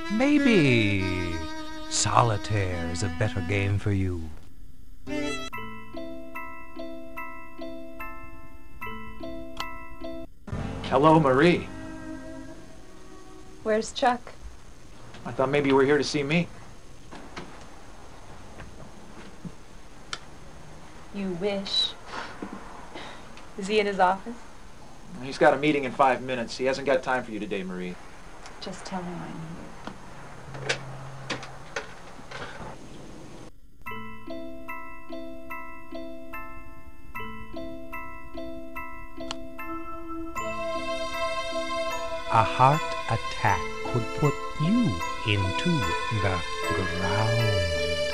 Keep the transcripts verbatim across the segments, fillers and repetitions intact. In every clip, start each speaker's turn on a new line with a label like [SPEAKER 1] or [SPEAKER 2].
[SPEAKER 1] Maybe solitaire is a better game for you.
[SPEAKER 2] Hello, Marie.
[SPEAKER 3] Where's Chuck?
[SPEAKER 2] I thought maybe you were here to see me.
[SPEAKER 3] You wish. Is he in his office?
[SPEAKER 2] He's got a meeting in five minutes. He hasn't got time for you today, Marie.
[SPEAKER 3] Just tell him I'm here.
[SPEAKER 1] A heart attack could put you into the ground.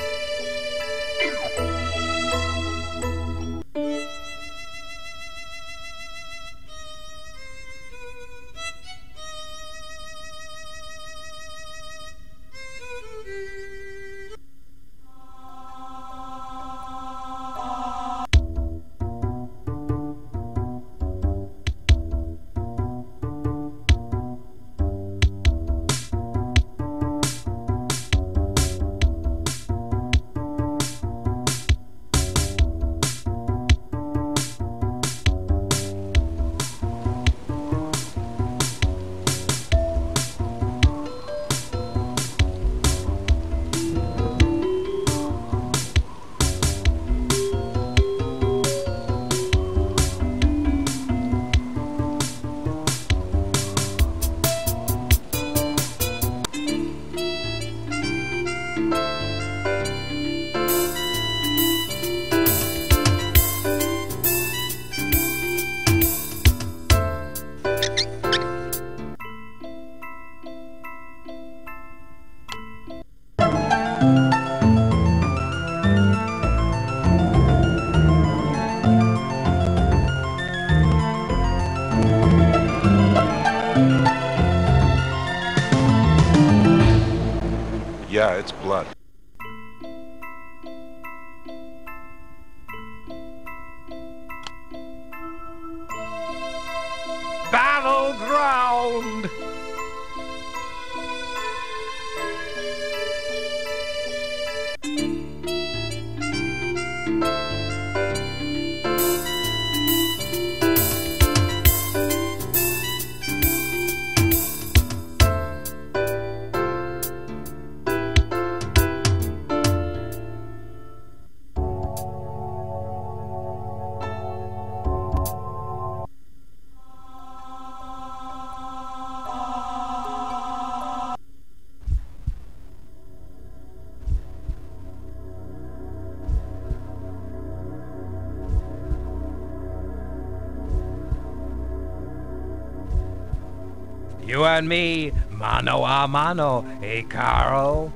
[SPEAKER 4] Yeah, it's blood.
[SPEAKER 1] Battleground! You and me, mano a mano, eh, caro?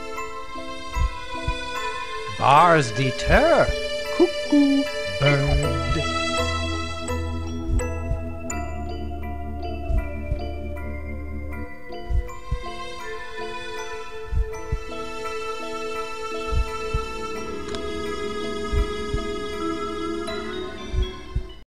[SPEAKER 1] Bars deter, cuckoo bird.